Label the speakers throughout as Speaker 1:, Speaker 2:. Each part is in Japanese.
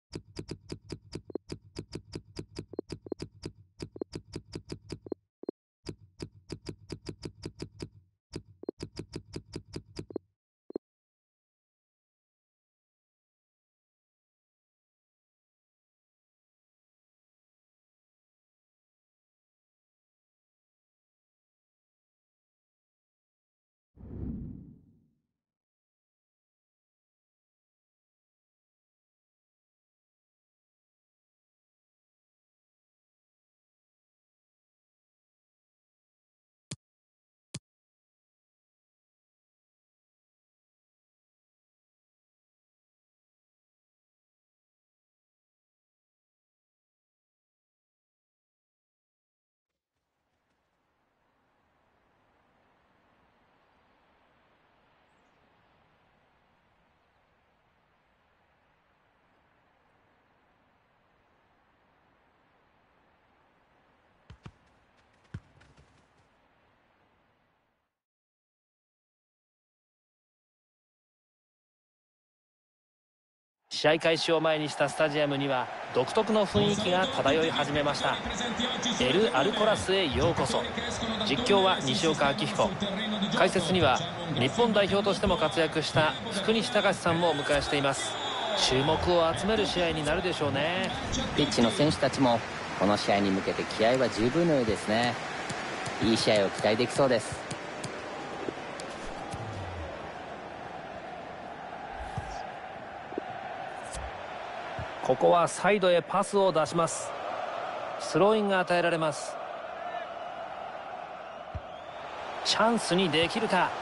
Speaker 1: 試合開始を前にしたスタジアムには独特の雰囲気が漂い始めました。エル・アルコラスへようこそ。実況は西岡明彦、解説には日本代表としても活躍した福西隆さんもお迎えしています。注目を集める試合になるでしょうね。
Speaker 2: ピッチの選手たちもこの試合に向けて気合は十分のようですね。いい試合を期待できそうです。
Speaker 1: ここはサイドへパスを出します。スローインが与えられます。チャンスにできるか。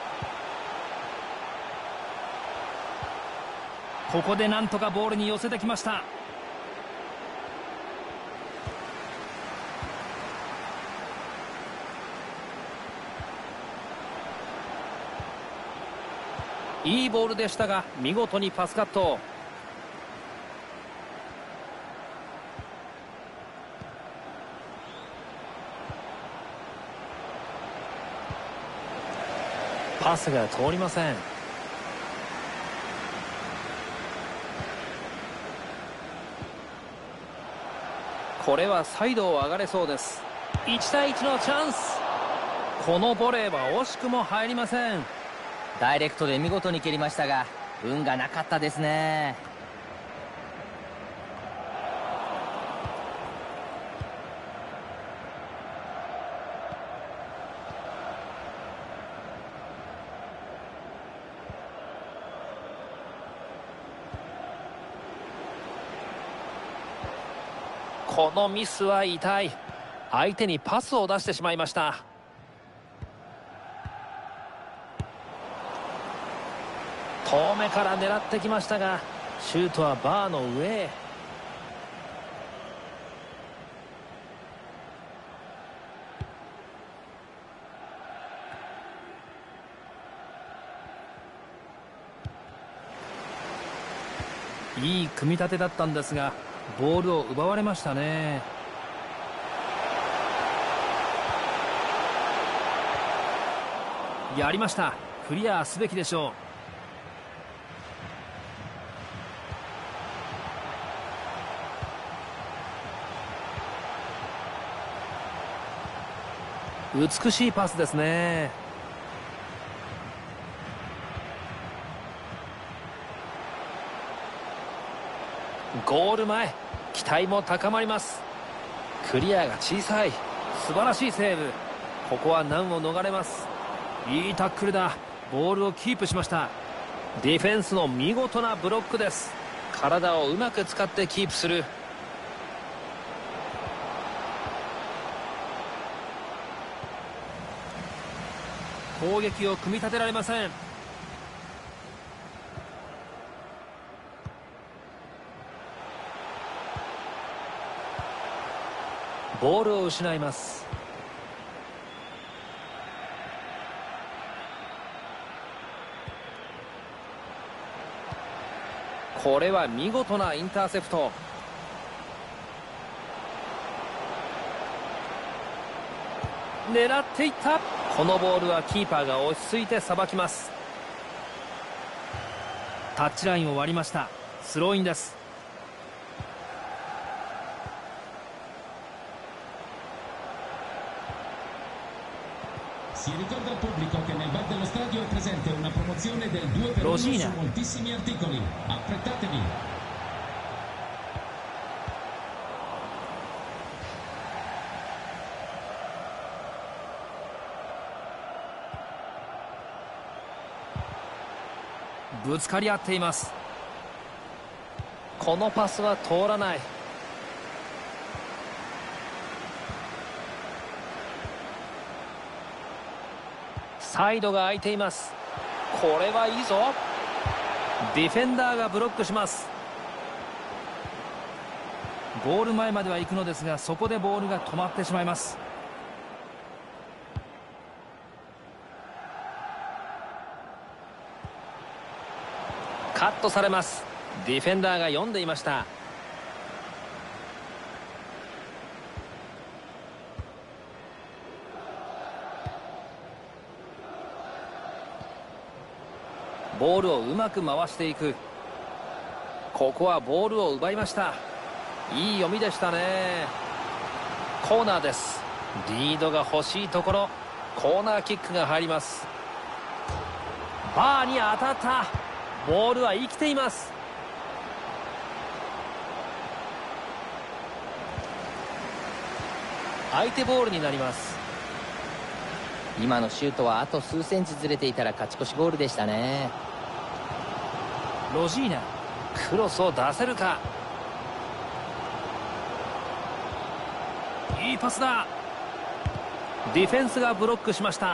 Speaker 1: ここでなんとかボールに寄せてきました。いいボールでしたが見事にパスカット。パスが通りません。これはサイドを上がれそうです。1対1のチャンス。このボレーは惜しくも入りません。
Speaker 2: ダイレクトで見事に蹴りましたが運がなかったですね。
Speaker 1: このミスは痛い。相手にパスを出してしまいました。遠目から狙ってきましたがシュートはバーの上へ。いい組み立てだったんですがボールを奪われましたね。やりました。クリアすべきでしょう。美しいパスですね。ゴール前、期待も高まります。クリアが小さい。素晴らしいセーブ。ここは難を逃れます。いいタックルだ。ボールをキープしました。ディフェンスの見事なブロックです。体をうまく使ってキープする。攻撃を組み立てられません。ボールを失います。これは見事なインターセプト。狙っていった。このボールはキーパーが落ち着いてさばきます。タッチラインを割りました。スローインです。 ロジーナ。ぶつかり合っています。このパスは通らない。サイドが空いています。これはいいぞ。ディフェンダーがブロックします。ゴール前までは行くのですが、そこでボールが止まってしまいます。カットされます。ディフェンダーが読んでいました。ボールをうまく回していく。ここはボールを奪いました。いい読みでしたね。コーナーです。リードが欲しいところ。コーナーキックが入ります。バーに当たった。ボールは生きています。相手ボールになります。
Speaker 2: 今のシュートはあと数センチずれていたら勝ち越しゴールでしたね。
Speaker 1: ロジーナ。クロスを出せるか。いいパスだ。ディフェンスがブロックしました。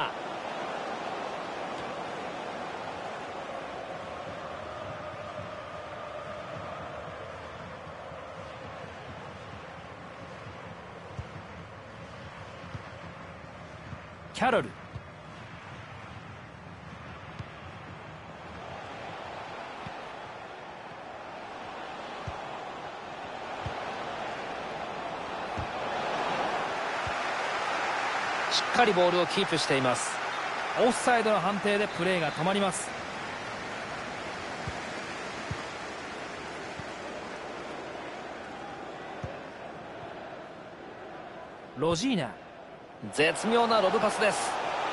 Speaker 1: キャロル。しっかりボールをキープしています。オフサイドの判定でプレーが止まります。ロジーナ。絶妙なロブパスです。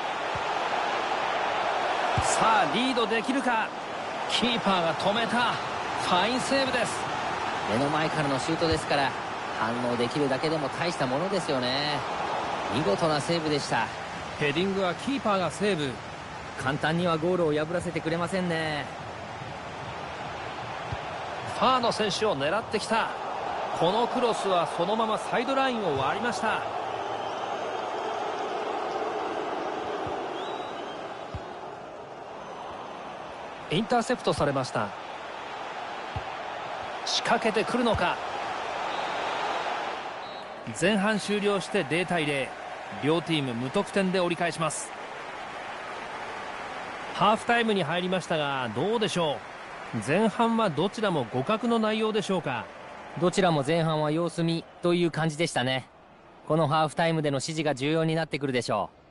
Speaker 1: さあリードできるか。キーパーが止めた。ファインセーブです。
Speaker 2: 目の前からのシュートですから反応できるだけでも大したものですよね。見事なセーブでした。
Speaker 1: ヘディングはキーパーがセーブ。
Speaker 2: 簡単にはゴールを破らせてくれませんね。
Speaker 1: ファーの選手を狙ってきた。このクロスはそのままサイドラインを割りました。インターセプトされました。仕掛けてくるのか。前半終了して0対0。両チーム無得点で折り返します。ハーフタイムに入りましたがどうでしょう。前半はどちらも互角の内容でしょうか。
Speaker 2: どちらも前半は様子見という感じでしたね。このハーフタイムでの指示が重要になってくるでしょう。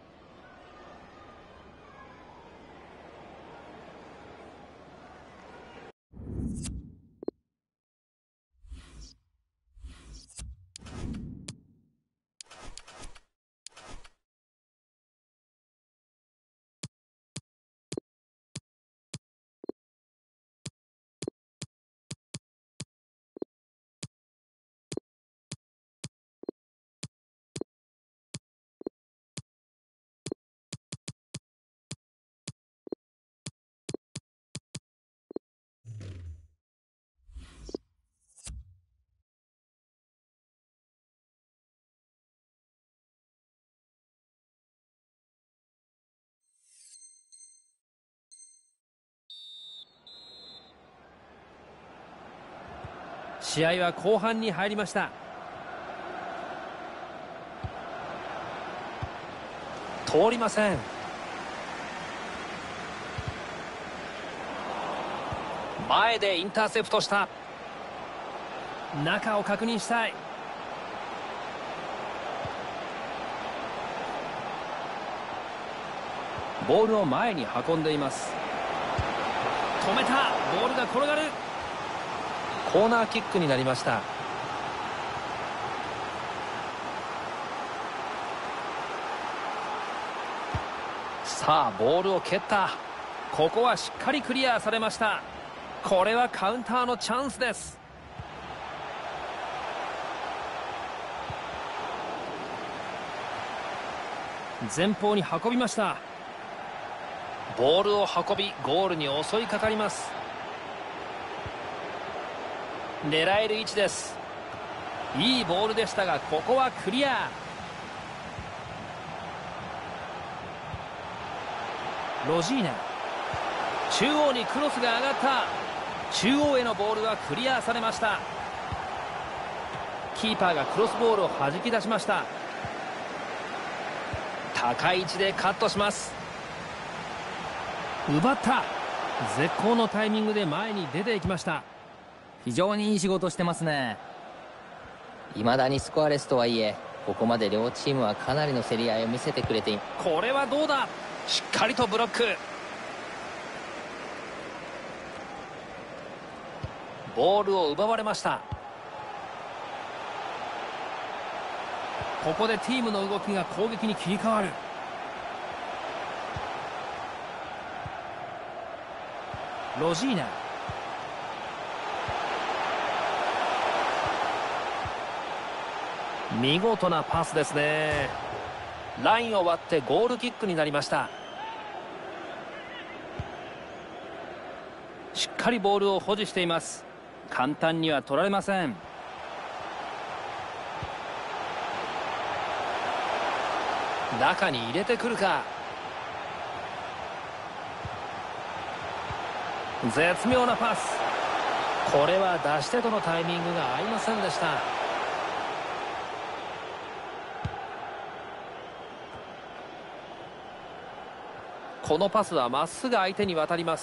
Speaker 1: 試合は後半に入りました。通りません。前でインターセプトした。中を確認したい。ボールを前に運んでいます。止めた。ボールが転がる。コーナーキックになりました。 さあボールを蹴った。ここはしっかりクリアされました。これはカウンターのチャンスです。前方に運びました。ボールを運びゴールに襲いかかります。狙える位置です。いいボールでしたがここはクリア。ロジーナ、中央にクロスが上がった。中央へのボールはクリアされました。キーパーがクロスボールを弾き出しました。高い位置でカットします。奪った。絶好のタイミングで前に出ていきました。
Speaker 2: 非常にいい仕事してますね。未だにスコアレスとはいえ、ここまで両チームはかなりの競り合いを見せてくれている。
Speaker 1: これはどうだ。しっかりとブロック。ボールを奪われました。ここでチームの動きが攻撃に切り替わる。ロジーナ、見事なパスですね。ラインを割ってゴールキックになりました。しっかりボールを保持しています。簡単には取られません。中に入れてくるか。絶妙なパス。これは出し手とのタイミングが合いませんでした。このパスはまっすぐ相手に渡ります。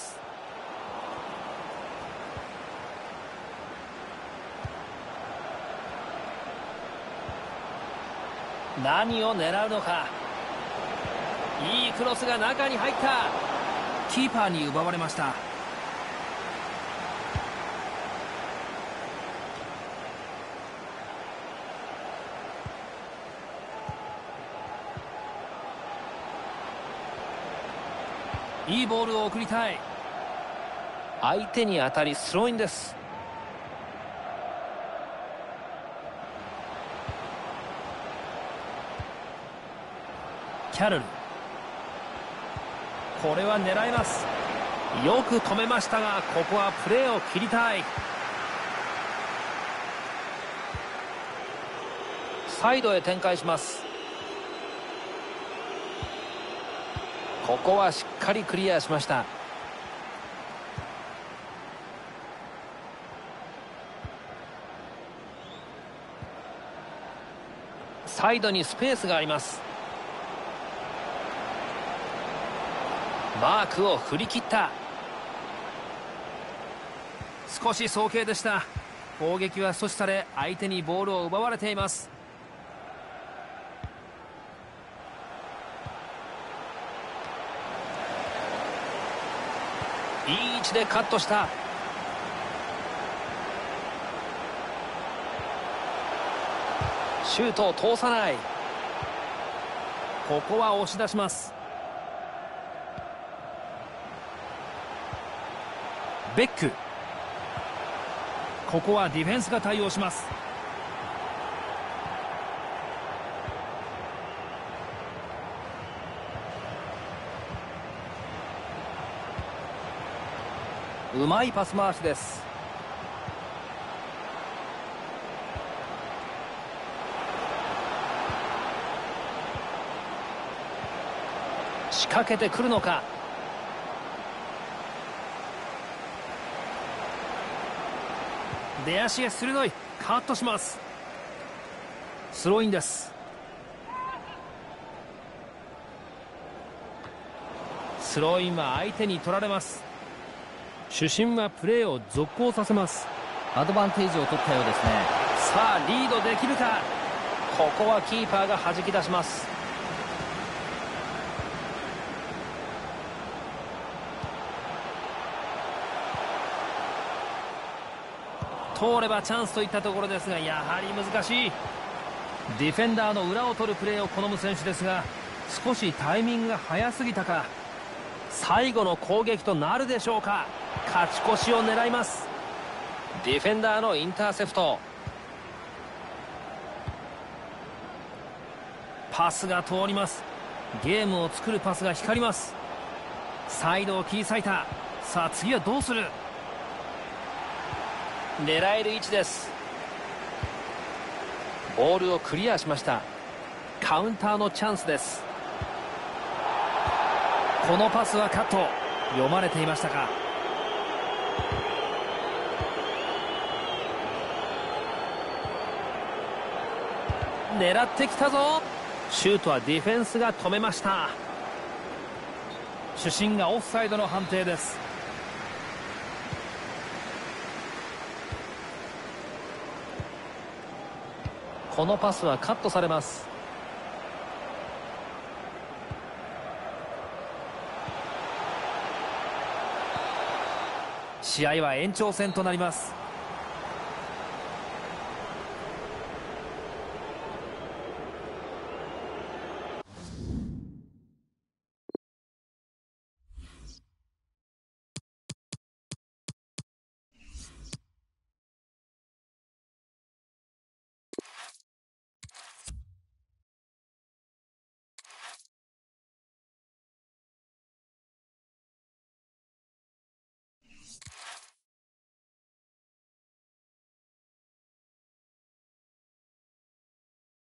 Speaker 1: 何を狙うのか。いいクロスが中に入った。キーパーに奪われました。いいボールを送りたい。相手に当たりスローインです。キャロル、これは狙います。よく止めましたがここはプレーを切りたい。サイドへ展開します。ここはしっかりクリアしました。サイドにスペースがあります。マークを振り切った。少し早計でした。攻撃は阻止され相手にボールを奪われています。いい位置でカットした。シュートを通さない。ここは押し出します。ベック、ここはディフェンスが対応します。うまいパス回しです。仕掛けてくるのか。出足が鋭い。カットします。スローインです。スローインは相手に取られます。主審はプレーを続行させます。
Speaker 2: アドバンテージを取ったようですね。
Speaker 1: さあリードできるか。ここはキーパーが弾き出します。通ればチャンスといったところですがやはり難しい。ディフェンダーの裏を取るプレーを好む選手ですが少しタイミングが早すぎたか。最後の攻撃となるでしょうか。勝ち越しを狙います。ディフェンダーのインターセプト。パスが通ります。ゲームを作るパスが光ります。サイドを切り裂いた。さあ次はどうする。狙える位置です。ボールをクリアしました。カウンターのチャンスです。このパスはカット。読まれていましたか。狙ってきたぞ。シュートはディフェンスが止めました。主審がオフサイドの判定です。このパスはカットされます。試合は延長戦となります。